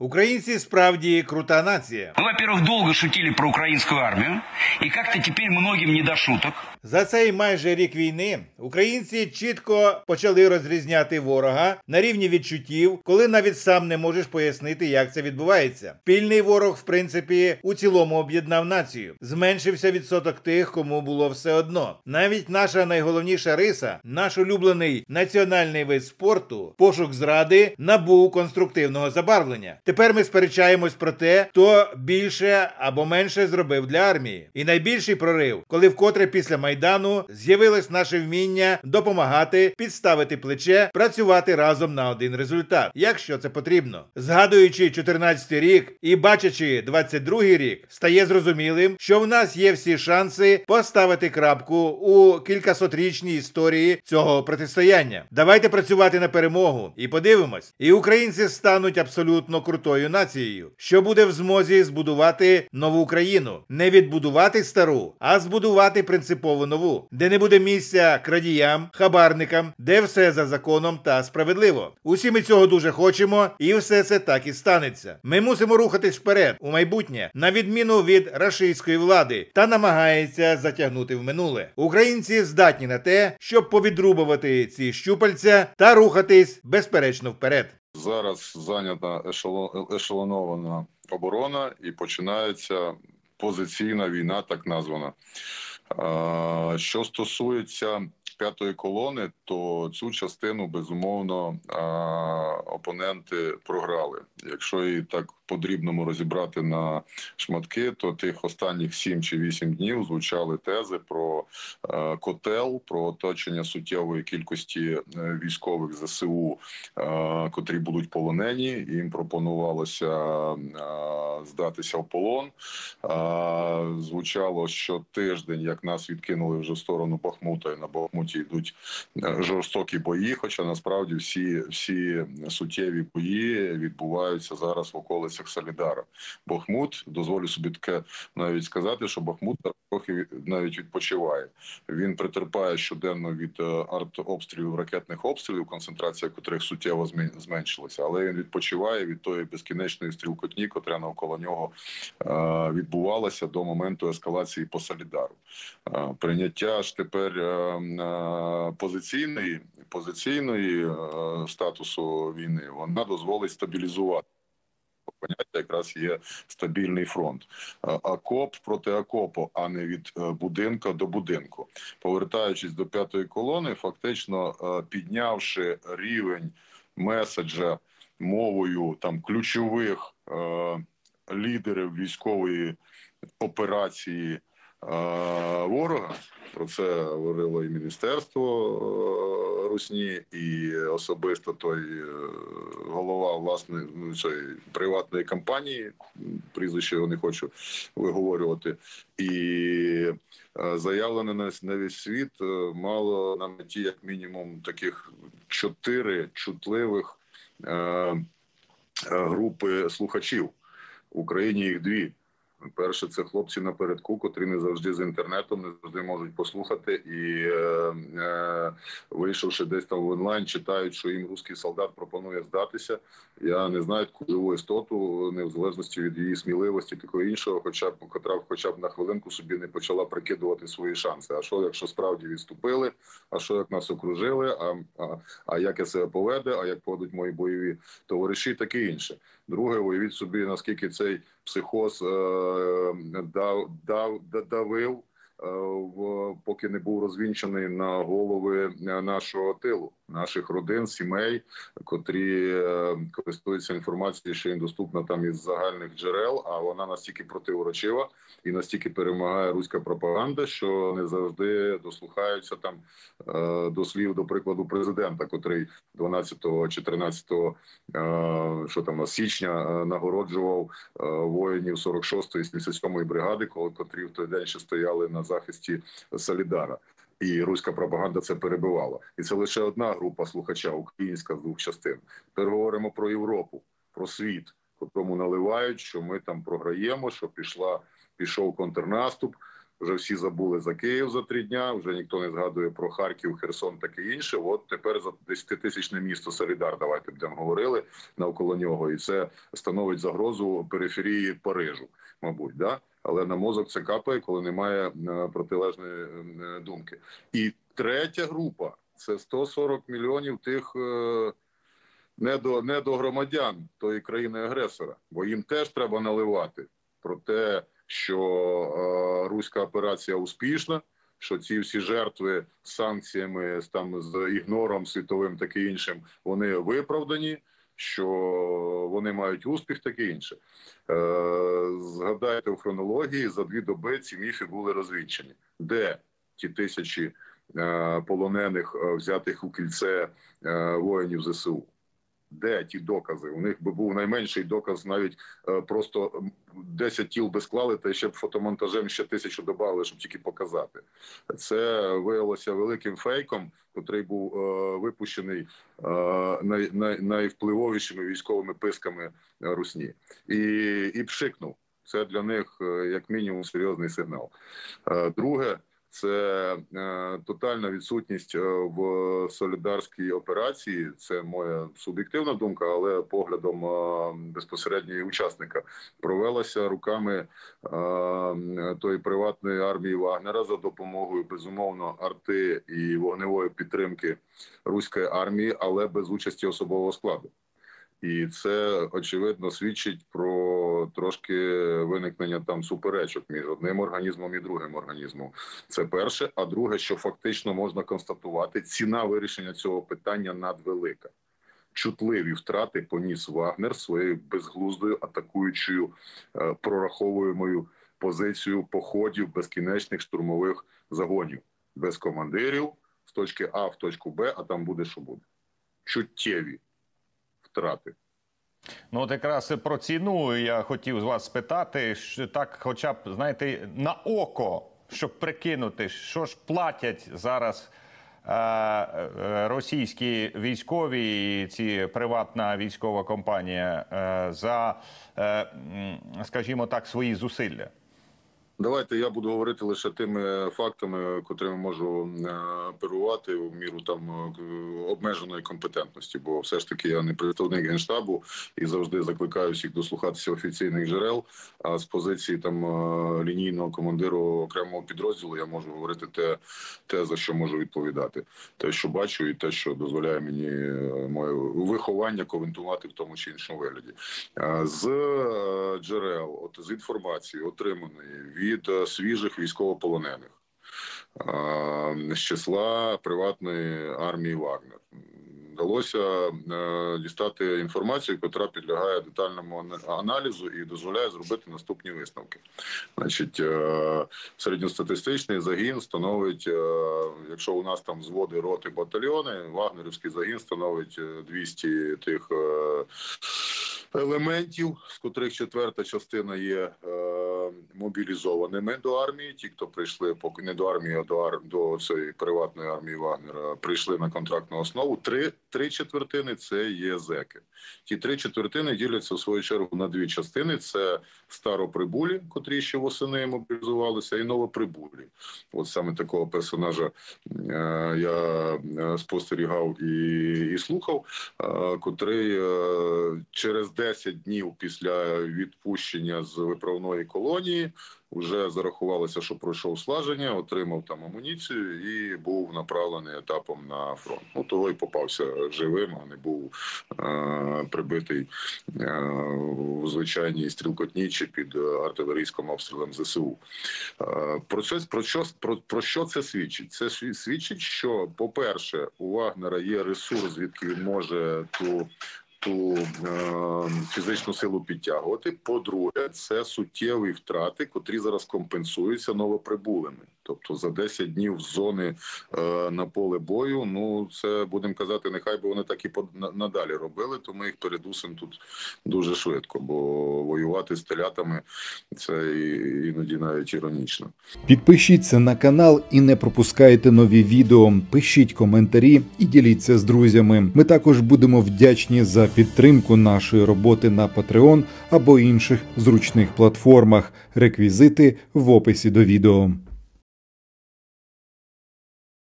Українці справді крута нація. Вы, во-первых, долго шутили про украинскую армию, и как-то теперь многим не до шуток. За цей майже рік війни українці чітко почали розрізняти ворога на рівні відчуттів, коли навіть сам не можеш пояснити, як це відбувається. Спільний ворог, в принципі, у цілому об'єднав націю. Зменшився відсоток тих, кому було все одно. Навіть наша найголовніша риса, наш улюблений національний вид спорту, пошук зради, набув конструктивного забарвлення. Тепер ми сперечаємось про те, хто більше або менше зробив для армії. І найбільший прорив, коли вкотре після Майдану з'явилось наше вміння допомагати, підставити плече, працювати разом на один результат, якщо це потрібно. Згадуючи 14-й рік і бачачи 22-й рік, стає зрозумілим, що в нас є всі шанси поставити крапку у кількасотрічній історії цього протистояння. Давайте працювати на перемогу і подивимось. І українці стануть абсолютно крутою нацією, що буде в змозі збудувати нову країну. Не відбудувати стару, а збудувати принципово нову, де не буде місця крадіям, хабарникам, де все за законом та справедливо. Усі ми цього дуже хочемо, і все це так і станеться. Ми мусимо рухатись вперед, у майбутнє, на відміну від рашистської влади, та намагається затягнути в минуле. Українці здатні на те, щоб повідрубувати ці щупальця та рухатись безперечно вперед. Зараз зайнята ешелонована оборона і починається позиційна війна, так названа. Що стосується п'ятої колони, то цю частину, безумовно, опоненти програли. Якщо її так по-дрібному розібрати на шматки, то тих останніх 7 чи 8 днів звучали тези про котел, про оточення суттєвої кількості військових ЗСУ, котрі будуть полонені. Їм пропонувалося здатися в полон. Звучало, що тиждень, як нас відкинули вже в сторону Бахмута, і на Бахмуті йдуть жорстокі бої, хоча насправді всі суттєві бої відбуваються зараз в околицях Солідара. Бахмут, дозволю собі таке навіть сказати, що Бахмут трохи навіть відпочиває. Він претерпає щоденно від артобстрілів, ракетних обстрілів, концентрація котрих суттєво зменшилася, але він відпочиває від тої безкінечної стрілкотні, котра навколо нього відбувалася до моменту ескалації по Солідару. Прийняття ж тепер позиційної статусу війни, вона дозволить стабілізувати. Поняття якраз є стабільний фронт. Окоп проти окопу, а не від будинку до будинку. Повертаючись до п'ятої колони, фактично піднявши рівень меседжа мовою там ключових лідерів військової операції ворога, про це говорило і Міністерство Русні, і особисто той голова власної приватної компанії, прізвище його не хочу виговорювати, і заявлене на весь світ мало на меті як мінімум таких 4 чутливих групи слухачів. В Україні їх 2. Перше, це хлопці напередку, котрі не завжди з інтернетом, не завжди можуть послухати і, вийшовши десь там в онлайн, читають, що їм русський солдат пропонує здатися. Я не знаю таку живу істоту, не в залежності від її сміливості, такого іншого, котра хоча б на хвилинку собі не почала прикидувати свої шанси. А що, якщо справді відступили, а що, як нас окружили, а як я себе поведе, а як поведуть мої бойові товариші, і таке інше. Друге, уявіть собі, наскільки цей психоз давив, поки не був розвінчаний на голови нашого тилу, наших родин, сімей, котрі користуються інформацією, що їм доступна там із загальних джерел, а вона настільки противоречива і настільки перемагає руська пропаганда, що не завжди дослухаються там до слів, до прикладу, президента, котрий 12-14 січня нагороджував воїнів 46-ї і 77-ї бригади, котрі в той день ще стояли на захисті Солідара. І руська пропаганда це перебивала. І це лише одна група слухача, українська, з 2 частин. Тепер говоримо про Європу, про світ, котрому наливають, що ми там програємо, що пішов контрнаступ. вже всі забули за Київ за 3 дня, вже ніхто не згадує про Харків, Херсон, таке інше. От тепер за 10-тисячне місто Солідар, давайте будемо говорили, навколо нього. І це становить загрозу периферії Парижу, мабуть, да? Але на мозок це капає, коли немає протилежної думки. І третя група – це 140 мільйонів тих недогромадян тої країни-агресора. Бо їм теж треба наливати про те, що руська операція успішна, що ці всі жертви з санкціями, там, з ігнором світовим, таке іншим, вони виправдані, що вони мають успіх, таке інше. Згадайте, в хронології за 2 доби ці міфи були розвінчені. Де ті тисячі полонених, взятих у кільце воїнів ЗСУ? Де ті докази? У них би був найменший доказ, навіть просто 10 тіл би склали, та ще б фотомонтажем ще 1000 додали, щоб тільки показати. Це виявилося великим фейком, котрий був випущений найвпливовішими військовими писками Русні. І пшикнув. Це для них, як мінімум, серйозний сигнал. Друге, це тотальна відсутність в солідарській операції. Це моя суб'єктивна думка, але поглядом безпосередньої учасника. Провелася руками тої приватної армії Вагнера за допомогою, безумовно, арти і вогневої підтримки руської армії, але без участі особового складу. І це, очевидно, свідчить про трошки виникнення там суперечок між одним організмом і другим організмом. Це перше. А друге, що фактично можна констатувати, ціна вирішення цього питання надвелика. Чутливі втрати поніс Вагнер своєю безглуздою, атакуючою, прораховуємою позицією походів безкінечних штурмових загонів. Без командирів, з точки А в точку Б, а там буде, що буде. Чуттєві втрати. Ну, от якраз про ціну я хотів з вас спитати, що так хоча б, знаєте, на око, щоб прикинути, що ж платять зараз російські військові і ці приватна військова компанія за, скажімо так, свої зусилля. Давайте я буду говорити лише тими фактами, котрими можу оперувати в міру там обмеженої компетентності, бо все ж таки я не представник Генштабу і завжди закликаю всіх дослухатися офіційних джерел, а з позиції там лінійного командиру окремого підрозділу я можу говорити те, за що можу відповідати. Те, що бачу, і те, що дозволяє мені моє виховання коментувати в тому чи іншому вигляді. З джерел, от з інформації, отриманої від свіжих військовополонених з числа приватної армії Вагнер. Вдалося дістати інформацію, яка підлягає детальному аналізу і дозволяє зробити наступні висновки. Значить, середньостатистичний загін становить, якщо у нас там взводи, роти, батальйони, вагнерівський загін становить 200 тих елементів, з котрих 4-та частина є мобілізованими до армії. Ті, хто прийшли не до армії, а до цієї приватної армії Вагнера, прийшли на контрактну основу. Три четвертини – це є зеки. Ті 3/4 діляться, в свою чергу, на 2 частини. Це староприбулі, котрі ще восени мобілізувалися, і новоприбулі. От саме такого персонажа я спостерігав і слухав, котрий через 10 днів після відпущення з виправної колонії вже зарахувалося, що пройшов слаження, отримав там амуніцію і був направлений етапом на фронт. Ну, того й попався живим, а не був прибитий у звичайній стрілкотні чи під артилерійським обстрілом ЗСУ. Про що це свідчить? Це свідчить, що, по-перше, у Вагнера є ресурс, звідки він може ту фізичну силу підтягувати. По-друге, це суттєві втрати, котрі зараз компенсуються новоприбулими. Тобто за 10 днів з зони на поле бою, ну це, будемо казати, нехай би вони так і надалі робили, то ми їх передусимо тут дуже швидко, бо воювати з телятами – це іноді навіть іронічно. Підпишіться на канал і не пропускайте нові відео, пишіть коментарі і діліться з друзями. Ми також будемо вдячні за підтримку нашої роботи на Patreon або інших зручних платформах. Реквізити в описі до відео.